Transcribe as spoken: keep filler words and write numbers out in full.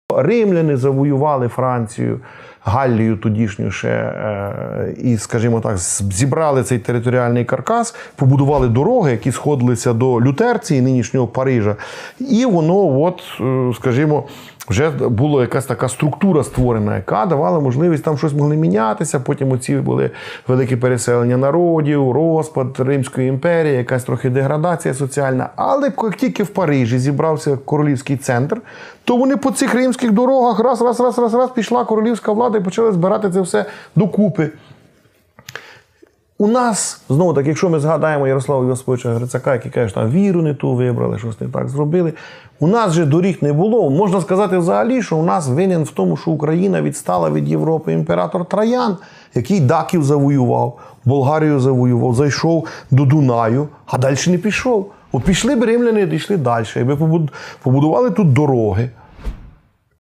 Римляни завоювали Францію, Галлію тодішню ще, е, і, скажімо так, зібрали цей територіальний каркас, побудували дороги, які сходилися до Лютерції, нинішнього Парижа. І воно, от, е, скажімо, вже була якась така структура створена, яка давала можливість, там щось могли мінятися, потім оці були великі переселення народів, розпад Римської імперії, якась трохи деградація соціальна. Але як тільки в Парижі зібрався королівський центр, то вони по цих римських дорогах раз, раз, раз, раз, раз пішла королівська влада і почали збирати це все докупи. У нас, знову так, якщо ми згадаємо Ярослава Йосиповича Грицака, який каже, що там віру не ту вибрали, щось не так зробили, у нас же доріг не було. Можна сказати взагалі, що у нас винен в тому, що Україна відстала від Європи імператор Траян, який даків завоював, Болгарію завоював, зайшов до Дунаю, а далі не пішов. От пішли б римляни, дійшли далі, якби побудували тут дороги,